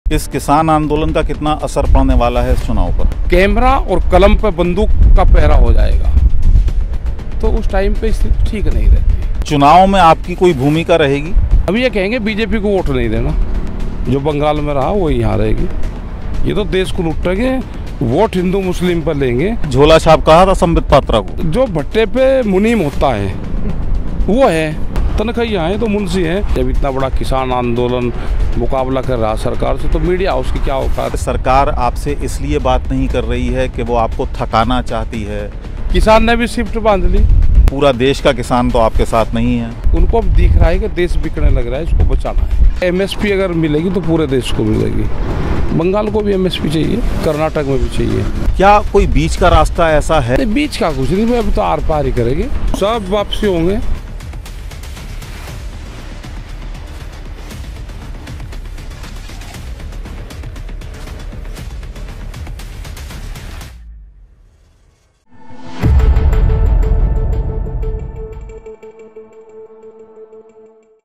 इस किसान आंदोलन का कितना असर पड़ने वाला है इस चुनाव पर? कैमरा और कलम पे बंदूक का पहरा हो जाएगा तो उस टाइम पे स्थिति ठीक नहीं रहती। चुनाव में आपकी कोई भूमिका रहेगी? अभी ये कहेंगे बीजेपी को वोट नहीं देना, जो बंगाल में रहा वो यहाँ रहेगी। ये तो देश को लुटेंगे, वोट हिंदू मुस्लिम पर लेंगे। झोला छाप कहा था संबित पात्रा को। जो भट्टे पे मुनीम होता है वो है, तनखैया है तो मुंशी है। जब इतना बड़ा किसान आंदोलन मुकाबला कर रहा सरकार से, तो मीडिया हाउस की क्या औकात? सरकार आपसे इसलिए बात नहीं कर रही है कि वो आपको थकाना चाहती है। किसान ने भी शिफ्ट बांध ली। पूरा देश का किसान तो आपके साथ नहीं है। उनको अब दिख रहा है कि देश बिकने लग रहा है, इसको बचाना है। एमएसपी अगर मिलेगी तो पूरे देश को मिलेगी। बंगाल को भी एमएसपी चाहिए, कर्नाटक में भी चाहिए। क्या कोई बीच का रास्ता ऐसा है? बीच का कुछ नहीं, अब तो आर पार ही करेगी, सब वापसी होंगे।